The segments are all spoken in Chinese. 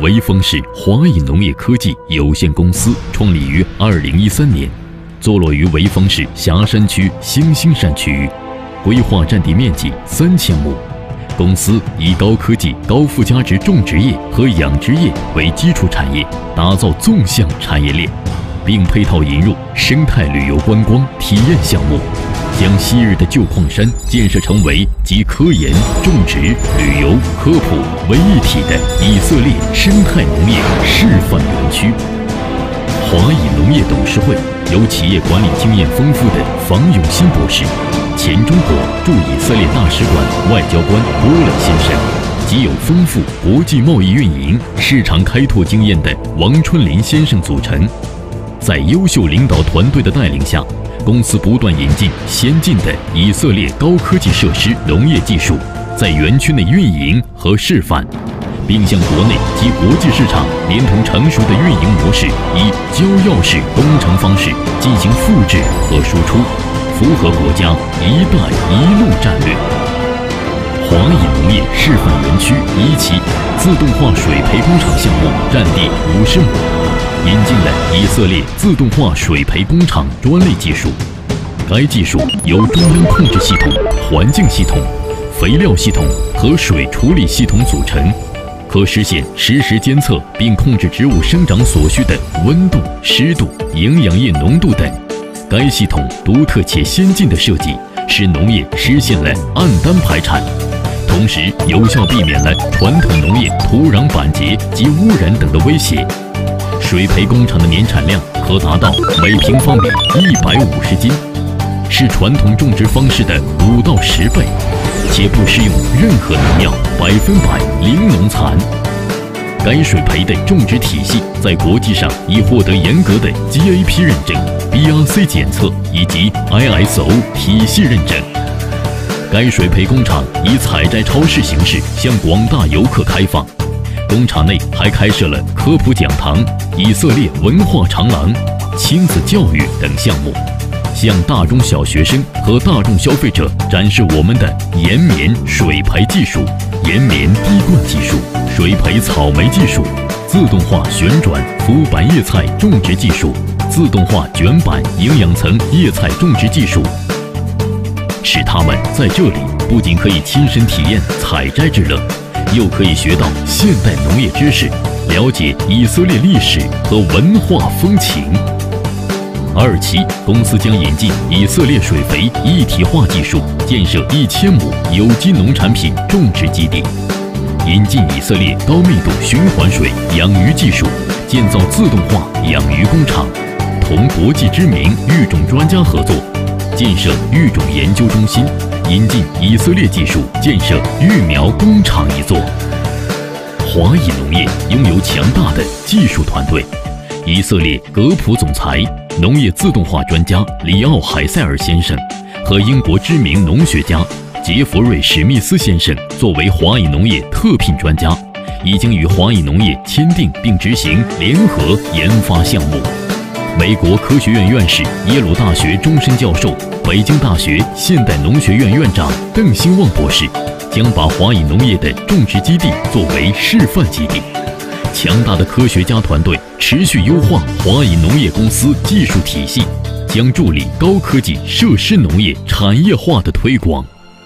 潍坊市华谊农业科技有限公司创立于2013年，坐落于潍坊市霞山区兴兴山区域，规划占地面积3000亩。公司以高科技、高附加值种植业和养殖业为基础产业，打造纵向产业链，并配套引入生态旅游观光体验项目，将昔日的旧矿山建设成为集科研、种植、旅游、科普为一体的以色列生态农业示范园区。华谊农业董事会由企业管理经验丰富的房永新博士、前中国驻以色列大使馆外交官波勒先生及有丰富国际贸易运营、市场开拓经验的王春林先生组成。在优秀领导团队的带领下，公司不断引进先进的以色列高科技设施、农业技术，在园区内运营和示范，并向国内及国际市场连同成熟的运营模式，以交钥匙工程方式进行复制和输出，符合国家“一带一路”战略。华谊农业示范园区1期自动化水培工厂项目占地50亩，引进了以色列自动化水培工厂专利技术。该技术由中央控制系统、环境系统、肥料系统和水处理系统组成，可实现实时监测并控制植物生长所需的温度、湿度、营养液浓度等。该系统独特且先进的设计，使农业实现了按单排产，同时有效避免了传统农业土壤板结及污染等的威胁。水培工厂的年产量可达到每平方米150斤，是传统种植方式的5到10倍，且不施用任何农药，100%零农残。该水培的种植体系在国际上已获得严格的 GAP 认证、BRC 检测以及 ISO 体系认证。该水培工厂以采摘超市形式向广大游客开放，工厂内还开设了科普讲堂、以色列文化长廊、亲子教育等项目，向大中小学生和大众消费者展示我们的延绵水培技术、延绵滴灌技术、水培草莓技术、自动化旋转浮板叶菜种植技术、自动化卷板营养层叶菜种植技术，使他们在这里不仅可以亲身体验采摘之乐，又可以学到现代农业知识，了解以色列历史和文化风情。2期公司将引进以色列水肥一体化技术，建设1000亩有机农产品种植基地，引进以色列高密度循环水养鱼技术，建造自动化养鱼工厂，同国际知名育种专家合作，建设育种研究中心，引进以色列技术，建设育苗工厂1座。华谊农业拥有强大的技术团队，以色列格普总裁、农业自动化专家里奥·海塞尔先生和英国知名农学家杰弗瑞·史密斯先生作为华谊农业特聘专家，已经与华谊农业签订并执行联合研发项目。美国科学院院士、耶鲁大学终身教授、北京大学现代农学院院长邓兴旺博士将把华谊农业的种植基地作为示范基地。强大的科学家团队持续优化华谊农业公司技术体系，将助力高科技设施农业产业化的推广。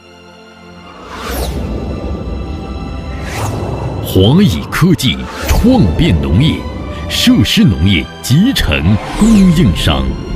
华谊科技创变农业，设施农业集成供应商。